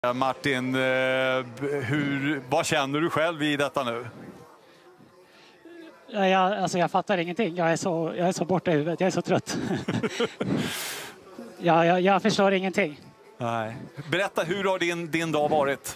Martin, vad känner du själv i detta nu? Jag fattar ingenting. Jag är så borta i huvudet. Jag är så trött. Jag förstår ingenting. Nej. Berätta, hur har din dag varit?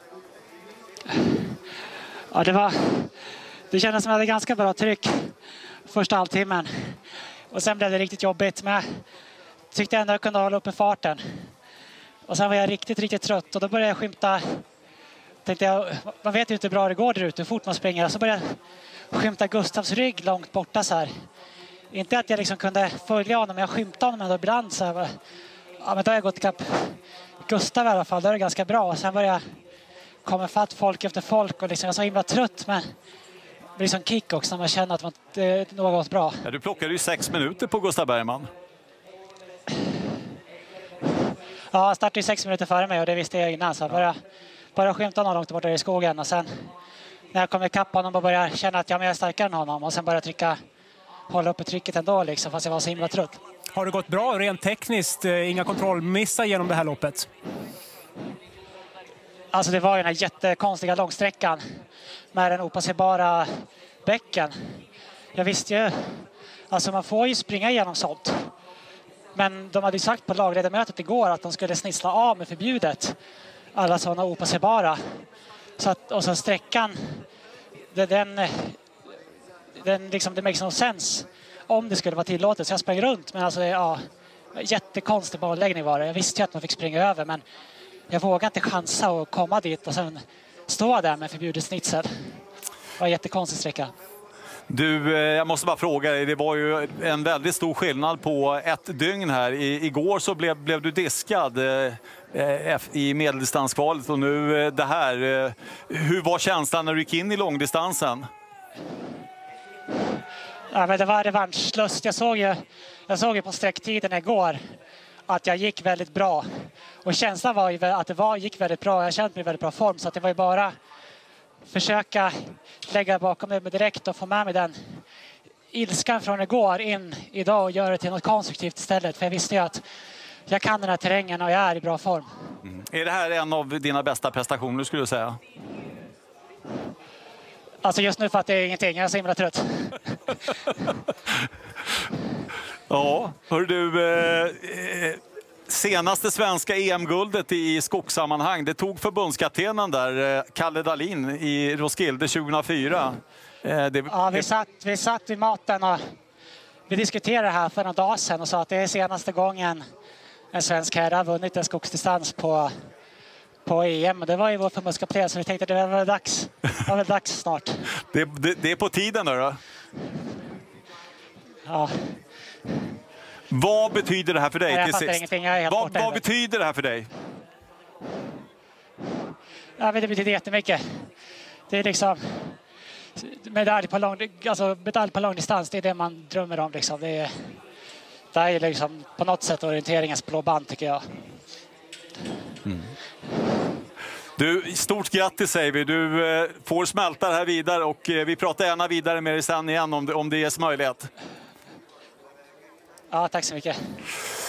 Ja, det kändes som att jag hade ganska bra tryck första halvtimmen. Och sen blev det riktigt jobbigt. Men jag tyckte ändå att jag kunde hålla uppe farten. Och sen var jag riktigt trött. Och då började jag skymta. Tänkte jag, man vet ju inte hur bra det går där ute, hur fort man springer. Och så började jag skymta Gustavs rygg långt borta så här. Inte att jag liksom kunde följa honom, men jag skymtade honom ändå ibland så här. Ja, men då har jag gått ikapp Gustav i alla fall. Då är det ganska bra. Och sen började jag komma fatt folk efter folk. Och liksom, jag var så himla trött, men det blir som kick också när man känner att det nog har gått bra. Ja, du plockade ju 6 minuter på Gustav Bergman. Ja, han startade 6 minuter före mig och det visste jag innan. Så jag började skymta honom långt borta i skogen. Och sen när jag kom ikapp honom och började känna att jag är starkare än honom. Och sen började jag hålla uppe trycket ändå liksom, fast jag var så himla trött. Har det gått bra rent tekniskt? Inga kontrollmissar genom det här loppet? Alltså det var ju den här jättekonstiga långsträckan med den opasserbara bäcken. Jag visste ju, alltså man får ju springa igenom sånt. Men de hade ju sagt på lagledamötet igår att de skulle snitsla av med förbjudet alla sådana opasserbara. Och så sträckan, den liksom, det makes no sense om det skulle vara tillåtet. Så jag sprang runt, men alltså ja, jättekonstig bollläggning var det. Jag visste ju att man fick springa över, men jag vågade inte chansa och komma dit och sen stå där med förbjudet snitsel. Det var en jättekonstig sträcka. Du, jag måste bara fråga dig, det var ju en väldigt stor skillnad på ett dygn här. Igår så blev du diskad i medeldistanskvalet och nu det här. Hur var känslan när du gick in i långdistansen? Ja, men det var revanschlust. Jag såg ju på sträcktiden igår att jag gick väldigt bra. Och känslan var ju att det gick väldigt bra. Jag kände mig i väldigt bra form, så att det var ju bara försöka lägga bakom mig direkt och få med mig den ilskan från igår in idag och göra det till något konstruktivt istället. För jag visste ju att jag kan den här terrängen och jag är i bra form. Mm. Är det här en av dina bästa prestationer skulle du säga? Alltså just nu fattar jag ingenting. Jag är så himla trött. Ja, hör du... Senaste svenska EM-guldet i skogssammanhang, det tog förbundskaptenen där, Kalle Dahlin, i Roskilde 2004. Ja, vi satt vid maten och vi diskuterade här för några dagar sedan och sa att det är senaste gången en svensk herre har vunnit en skogsdistans på EM. Det var ju vår förbundskapten, så vi tänkte att det var väl dags snart. Det är på tiden då? Ja. Vad betyder det här för dig jag till fattar sist? Ingenting. Jag är helt borta. Vad betyder det här för dig? Ja, men det betyder jättemycket. Det är liksom medalj på långdistans, det är det man drömmer om. Liksom. Det är liksom på något sätt orienteringens blå band, tycker jag. Mm. Du, stort grattis säger vi. Du får smälta det här vidare och vi pratar gärna vidare med dig sen igen om det ges möjlighet. Ja, tack så mycket.